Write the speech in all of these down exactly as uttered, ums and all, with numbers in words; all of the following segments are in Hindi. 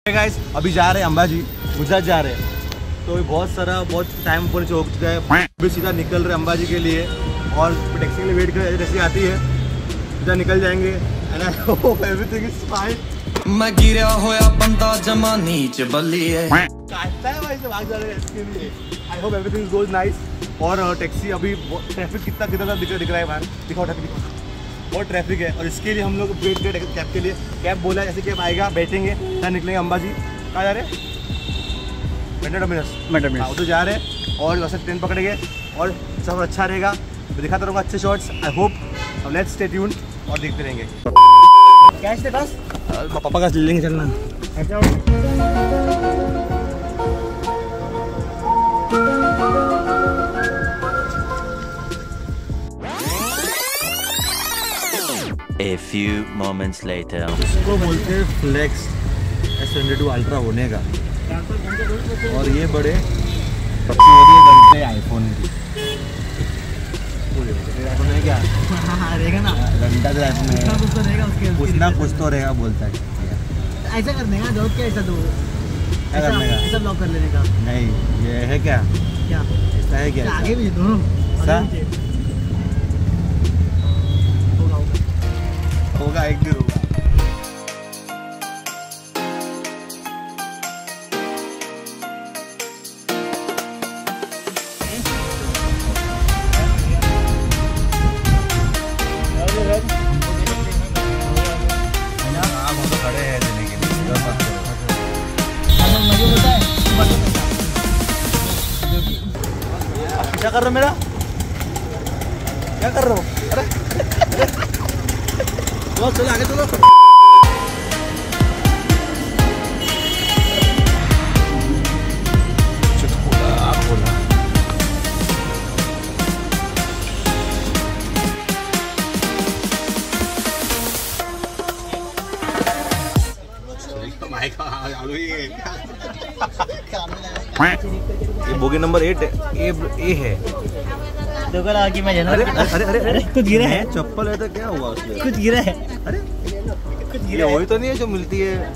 गाइस अभी जा रहे हैं अंबाजी, गुजरात जा रहे हैं। तो बहुत सारा बहुत टाइम ऊपर से हो चुका है, अभी सीधा निकल रहे अंबाजी के लिए और टैक्सी के लिए वेट कर रहे हैं। टैक्सी आती है सीधा निकल जाएंगे। And I hope everything is fine. मैं गिरा होया बंदा जमा नीच बल्ली है काटता है भाई से भाग जा रहे हैं इसके लिए। I hope everything goes nice. और टैक्सी अभी ट्रैफिक कितना कितना दिख दिख रहा है बाहर, दिखाओ ट्रैफिक बहुत ट्रैफिक है। और इसके लिए हम लोग वेट कर रहे हैं कैब के लिए। कैब बोला जैसे कैब आएगा बैठेंगे फिर निकलेंगे अंबाजी। कहाँ जा रहे हैं? मेट्रो टर्मिनस मेट्रो टर्मिनस उधर जा रहे हैं और वैसे ट्रेन पकड़ेंगे और सब अच्छा रहेगा। मैं दिखाता रहूँगा अच्छे shots. I hope let's stay tuned और देखते रहेंगे। कैश दे बस पापा का ले लेंगे चलना। A few moments later. इसको बोलते हैं flex S hundred to ultra होने का। और ये बड़े घंटे आईफोन की आईफोन है क्या? हाँ रहेगा ना घंटा तो आईफोन है, कुछ तो रहेगा उसके, कुछ ना कुछ तो रहेगा बोलता है। ऐसा करने का दोस्त क्या ऐसा दो क्या करने का? ऐसा लॉक कर लेने का। नहीं ये है क्या? क्या ऐसा है क्या? आगे भी दोनों होगा एक दिन होगा। आप तो खड़े हैं देने के लिए, मत करो। क्या कर रहे हो मेरा? क्या कर रहे हो? अरे चलो आगे चलो। ये बोगी नंबर एट है, ए ए है। देखो लगा कि मैं जानवर। अरे अरे अरे अरे कुछ गिरा है, चप्पल है तो क्या हुआ उसमें? कुछ गिरा है। अरे कुछ ये गिरा है। वही तो नहीं है जो मिलती है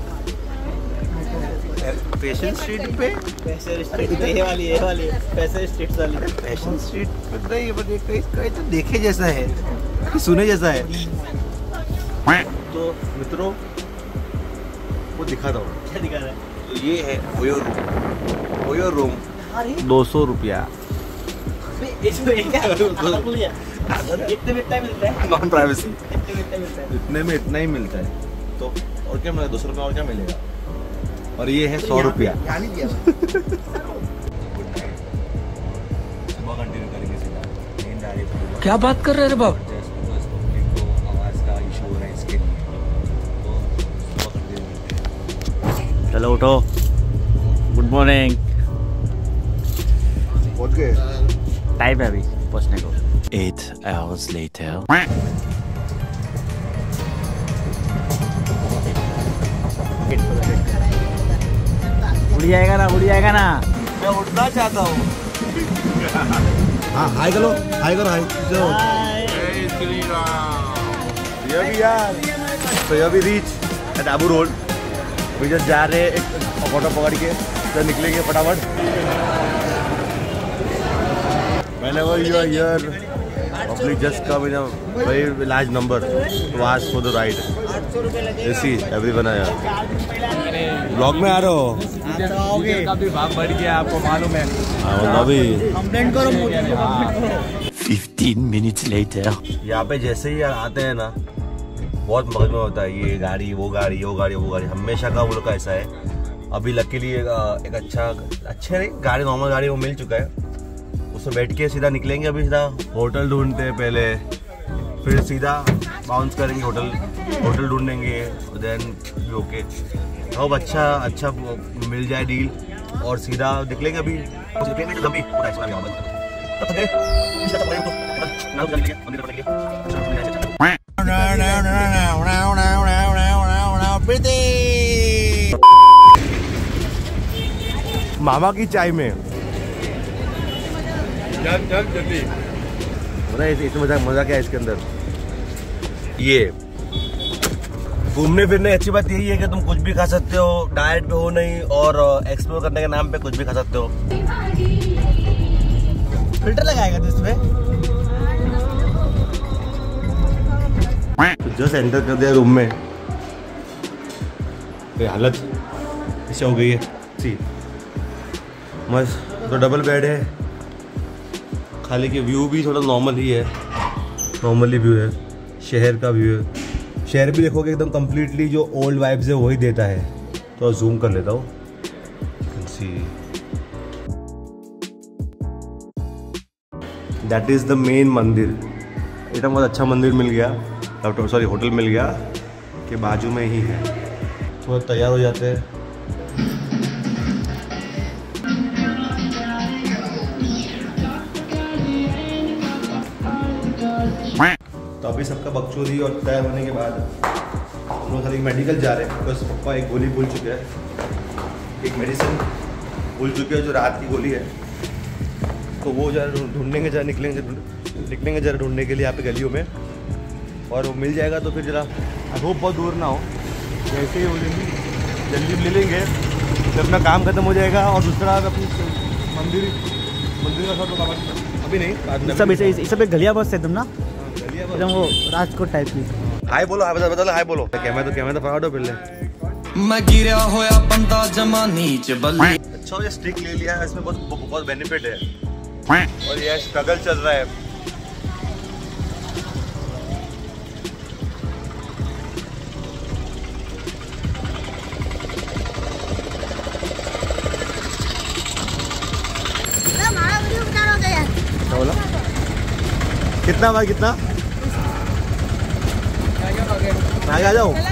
फैशन स्ट्रीट पे? फैशन स्ट्रीट ये वाली ये वाली फैशन स्ट्रीट वाली फैशन स्ट्रीट पे नहीं, बट ये कहीं कहीं तो देखे जैसा है, सुने जैसा है। तो मित्रों वो दिखा दो क्या दिखा रहा है? तो ये है ओयो रूम। ओयो रूम दो सौ रुपया नॉन प्राइवेसी। इतने में इतना ही मिलता है तो और क्या मिलेगा? दो सौ रुपया और क्या मिलेगा? और ये है सौ रुपया। क्या बात कर रहे रे बाप? आवाज का इशू हो रहा है इसके लिए, तो चलो उठो, गुड मॉर्निंग। पहुंच गए, टाइम है अभी पहुंचने को। Eight hours later. उड़ जाएगा ना उड़ जाएगा ना। मैं उठना चाहता हूँ। हाँ हाय करो, हाय करो, हाय जो ये भी यार। तो ये भी रीच एट आबू रोड। अभी जस्ट जा रहे हैं एक ऑटो पकड़ के, तो निकलेंगे फटाफट। Whenever you are here, public just come in a very large number to ask for the ride. You see, everyone are here. Vlog में आ रहे हो? डीजल का भी भाव बढ़ गया, आपको मालूम है। हाँ अभी कंप्लेंट करो मोदी। Fifteen minutes later. यहाँ पे जैसे ही आते हैं ना बहुत मगज में होता है, ये गाड़ी वो गाड़ी वो गाड़ी वो गाड़ी हमेशा का वो लोग का ऐसा है। अभी लकीली एक, एक अच्छा अच्छे नहीं गाड़ी, नॉर्मल गाड़ी वो मिल चुका है, उसमें बैठ के सीधा निकलेंगे। अभी सीधा होटल ढूंढते हैं पहले, फिर सीधा बाउंस करेंगे होटल होटल ढूंढेंगे, देन ओके अब अच्छा अच्छा मिल जाए डील और सीधा निकलेंगे। अभी मामा की चाय में इसमें मजा मजा क्या है इसके अंदर? ये घूमने फिरने अच्छी बात यही है कि तुम कुछ भी खा सकते हो, डाइट पे हो नहीं, और एक्सप्लोर करने के नाम पे कुछ भी खा सकते हो। फिल्टर लगाएगा तो इसमें तो जस्ट एंटर कर दिया रूम में, ये हालत ऐसे हो गई है। सी मस्त, तो डबल बेड है, खाली के व्यू भी थोड़ा नॉर्मल ही है, नॉर्मली व्यू है, शहर का व्यू है। शहर भी देखोगे एकदम कम्प्लीटली जो ओल्ड वाइब्स है वही देता है। तो जूम कर लेता हूँ, see that is the main मंदिर। एकदम बहुत अच्छा मंदिर मिल गया, सॉरी होटल मिल गया के बाजू में ही है। तो तैयार हो जाते हैं। तो अभी सबका बकचोदी और तय होने के बाद हम लोग खाली मेडिकल जा रहे हैं, बिकॉज पप्पा एक गोली भूल चुके हैं, एक मेडिसिन भूल चुके हैं जो रात की गोली है। तो वो जरा ढूंढेंगे, जरा निकलेंगे निकलेंगे जरा ढूंढने के लिए यहाँ पे गलियों में, और वो मिल जाएगा तो फिर जरा आई होप बहुत दूर ना हो, वैसे ही हो जल्दी जल्दी ले लेंगे, फिर अपना काम खत्म हो जाएगा। और दूसरा अपनी मंदिर मंदिर का सब अभी नहीं, सब इसे सब गलिया बस है तुम ना, एकदम वो राजकोट टाइप की। हाय बोलो, हाय बता हाय बोलो। कैमरा तो कैमरा तो पकड़ो पहले। मैं गिरा होया बंदा जमा नीच बल्ली। अच्छा ये स्टिक ले लिया है, इसमें बहुत बहुत बेनिफिट है, और ये स्ट्रगल चल रहा है। क्या बोला? कितना भाई कितना? आगे आ जाओ।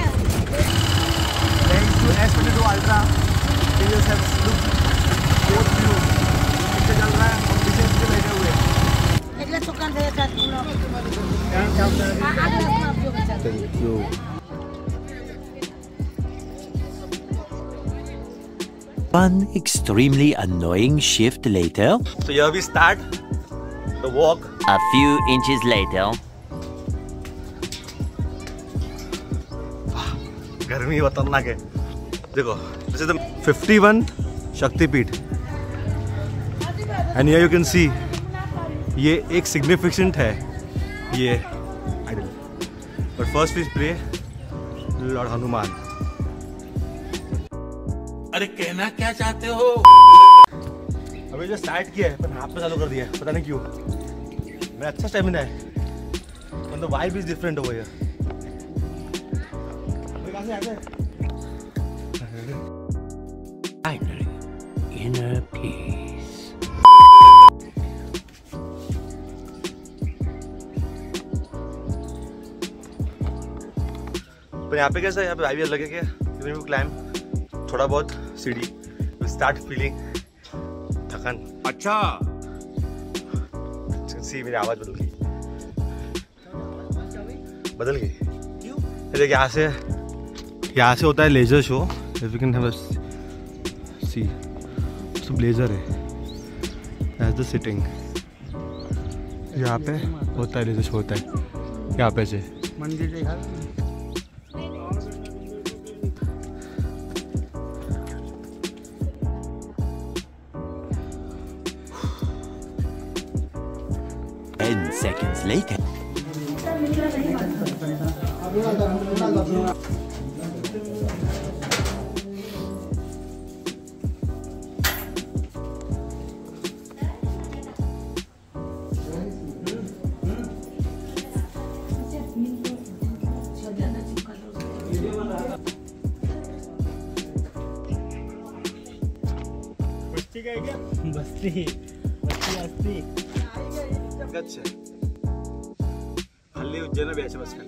Thank you. One extremely annoying shift later. So here we start the walk. A few inches later. गर्मी खतरनाक है। देखो this is the fifty-one शक्तिपीठ, and here you can see ये एक significant है ये idol. But first we pray Lord Hanuman. अरे कहना क्या चाहते हो? अभी जो स्टार्ट किया है पर हाथ पे चालू कर दिया है, पता नहीं क्यों। मेरा अच्छा स्टेमिना है, मतलब वाइब इज डिफरेंट हो गया। Finally, inner peace. पर यहाँ पे कैसा है, यहाँ पे वाइब लगे क्या? यू क्लाइम थोड़ा बहुत सीढ़ी, स्टार्ट फीलिंग थकान। अच्छा सी मेरी आवाज बदल गई, बदल गई क्यों? देखिए यहाँ से यहाँ से होता है laser show. If you can have a see, सब लेजर है एज द सिटिंग। यहाँ पे होता है लेजर शो, होता है यहाँ पे से मंदिर। Ten seconds later. बस्ती का है क्या? बस्ती बस्ती बस्ती अच्छा हल्ली उज्जैन में बस खाली।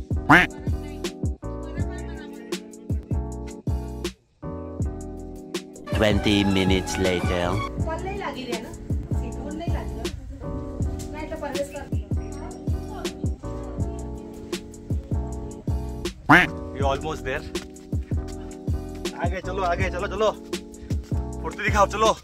Twenty minutes later. You're almost there. आगे चलो, आगे चलो, चलो फुर्ती दिखाओ, चलो।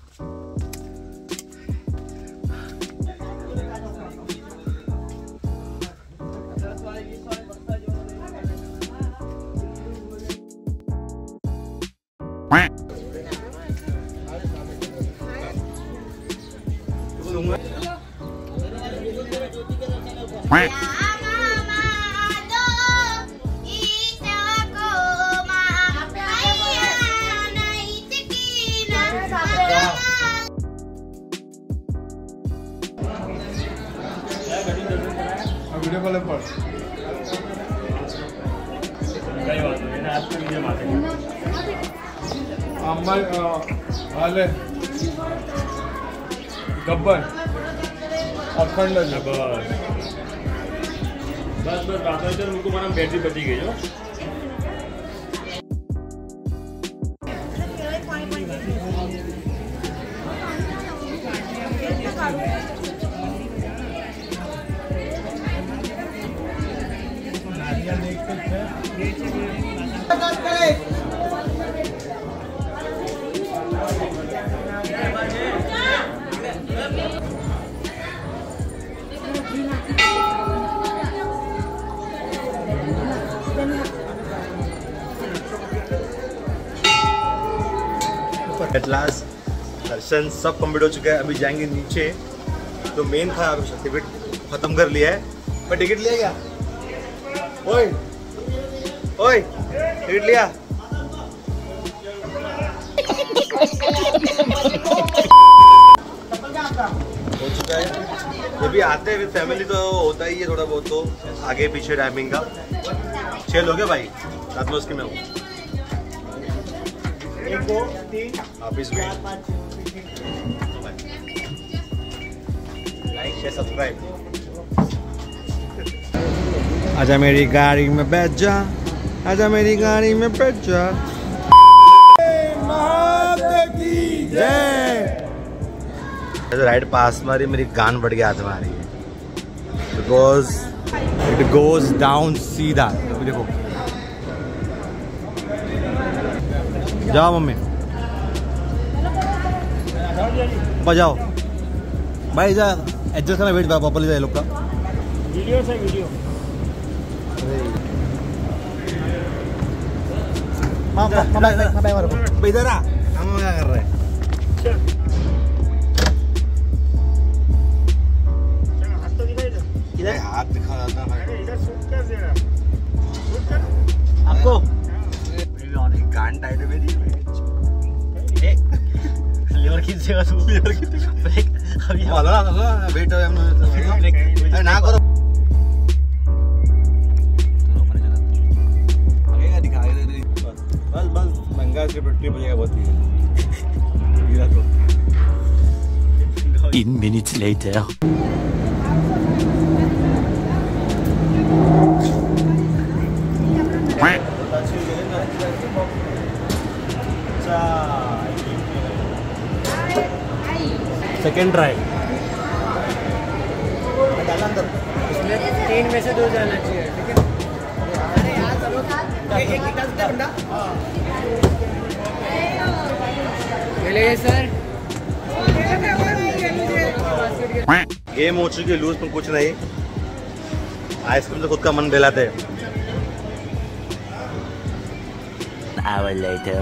वीडियो कॉल पर अम्मा आले गब्बर अखंड बस बस बस बात है उनको माना बैटरी बची गई हो एट लास्ट दर्शन सब कंप्लीट हो चुका है। अभी जाएंगे नीचे, तो मेन था टिकट खत्म कर लिया है। पर टिकट लिया क्या? ओए ओए टिकट लिया? हो चुका है। ये भी आते हैं विद फैमिली तो होता ही है थोड़ा बहुत, तो आगे पीछे टाइमिंग का छह लोग हैं भाई, साथ में उसके में हूँ। एक दो तीन आप इस लाइक शेयर सब्सक्राइब। आजा मेरी गाड़ी में बैठ जा, आजा मेरी गाड़ी में बैठ जा। राइड पास मारी, मेरी गान बढ़ गया हाथ में आ रही है, बिकॉज इट गोज डाउन सीधा। अभी देखो, जाओ मम्मी बजाओ भाई, जा एडजस्ट करना, वेट पापा ले जाए लोग का वीडियो से वीडियो इधर आ, हम क्या कर रहे हैं? इधर हाथ दिखा जाता है आपको। गान टाइट है मेरी, लीवर खींचेगा तू, लीवर खींचेगा अभी वाला ना वेट है ना करो, लगेगा दिखाएगा बस बस महंगा से ट्रिप हो जाएगा बहुत ही गिरा तो। Ten minutes later. Second try तीन में से दो जाना चाहिए, ठीक है सर। गेम हो चुकी है लूज में कुछ नहीं, आइसक्रीम से खुद का मन बहलाते हैं। An hour later.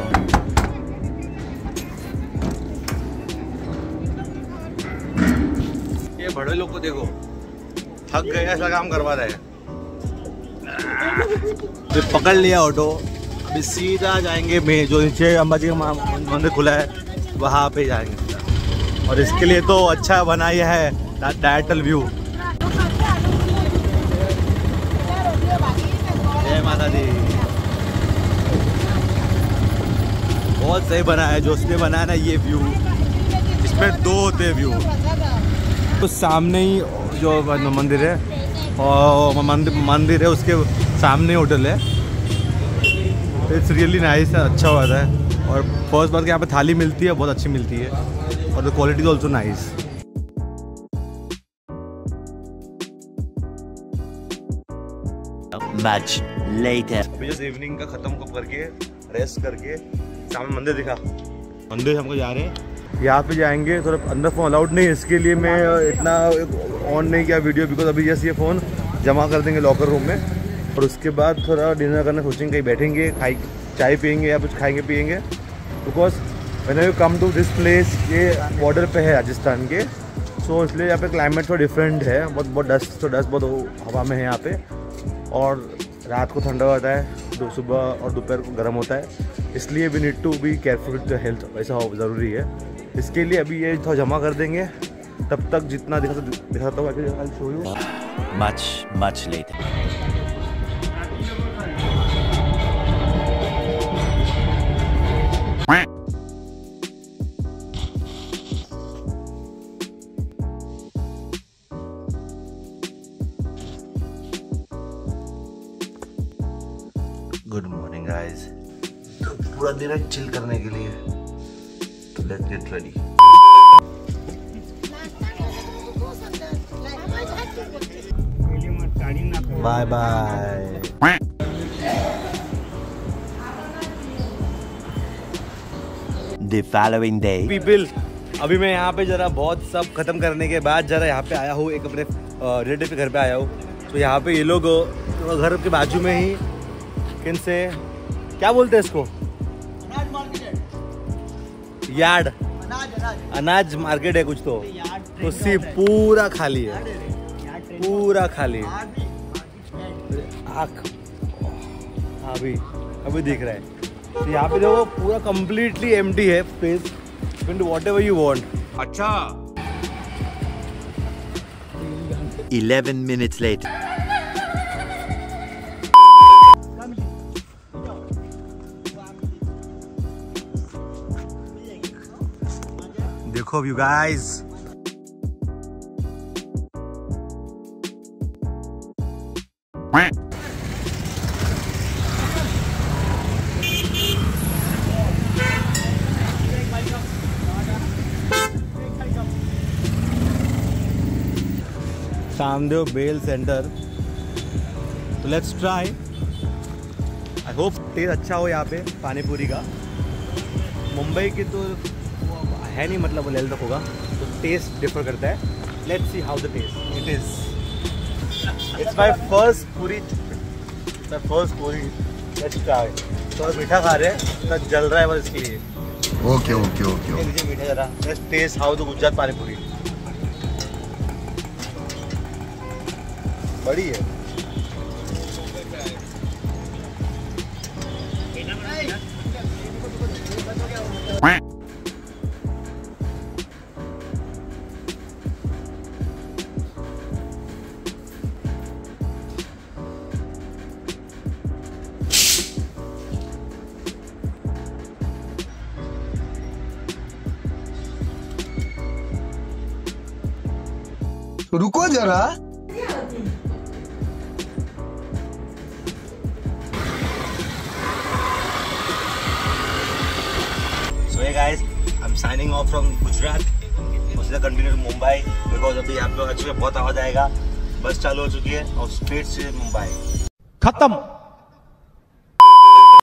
ये बड़े लोग को देखो, थक गए ऐसा काम करवा रहे हैं। तो पकड़ लिया ऑटो, अभी सीधा जाएंगे में जो नीचे अंबाजी का मंदिर खुला है वहाँ पे जाएंगे, और इसके लिए तो अच्छा बनाया है डायरेक्टल व्यू। जय माता दी। बहुत सही बना है जो उसने बनाया ना ये व्यू, इसमें दो होते व्यू। तो सामने ही जो मंदिर है, और मंदिर मंदिर है उसके सामने होटल है। इट्स रियली नाइस, अच्छा हुआ है। और फर्स्ट बार के यहाँ पे थाली मिलती है, बहुत अच्छी मिलती है, और the quality is also nice. Much later. अभी जस्ट इवनिंग का खत्म करके रेस्ट करके सामने मंदिर दिखा, मंदिर हमको जा रहे हैं। यहाँ पे जाएंगे, थोड़ा अंदर फ़ोन अलाउड नहीं है, इसके लिए मैं इतना ऑन नहीं किया वीडियो, बिकॉज अभी जैसे ये फ़ोन जमा कर देंगे लॉकर रूम में, और उसके बाद थोड़ा डिनर करना सोचेंगे, कहीं बैठेंगे, खाई चाय पियेंगे या कुछ खाएंगे पियेंगे, because when you come to this place, ये बॉर्डर पे है राजस्थान के, सो so, इसलिए यहाँ पे क्लाइमेट थोड़ा डिफरेंट है, बहुत बहुत डस्ट तो डस्ट बहुत हवा में है यहाँ पे, और रात को ठंडा होता है, सुबह और दोपहर को गर्म होता है, इसलिए we need to be careful with the health, वैसा ज़रूरी है। इसके लिए अभी ये थोड़ा जमा कर देंगे, तब तक जितना दिखा दिखा सकता हूँ show you. Much, much later. Good morning guys, तो पूरा दिन है चिल करने के लिए, let's get ready. Bye bye. The following day. People, अभी मैं यहाँ पे जरा बहुत सब खत्म करने के बाद जरा यहाँ पे आया हूँ, एक अपने रिलेटिव के घर पे आया हूँ। तो यहाँ पे ये लोग तो घर के बाजू में ही किन से क्या बोलते हैं इसको, यार्ड, अनाज मार्केट है कुछ, तो तो सी पूरा खाली है, पूरा खाली है। आँख अभी अभी दिख रहा है। तो यहाँ पे देखो पूरा कंप्लीटली एम्प्टी है space, you can do whatever you want. अच्छा Eleven minutes later. देखो you guys, Samdev bhel center. तो let's try, I hope taste अच्छा हो यहाँ पे पानी पूरी का। मुंबई की तो है नहीं, मतलब वो लेवल तक होगा, तो टेस्ट डिफर करता है। Let's see how the taste it is. It's my first puri, my first puri, let's try. तो मीठा खा रहे हैं, तो जल रहा है बस इसके लिए। ओके ओके ओके नीचे मीठा जरा, let's taste how the Gujarat pani puri. बड़ी है, रुको जरा। So hey guys, I'm signing off from Gujarat. उससे कंटिन्यू टू मुंबई, बिकॉज अभी आप लोग अच्छे बहुत आवाज आएगा, बस चालू हो चुकी है और स्ट्रेट से मुंबई। खत्म।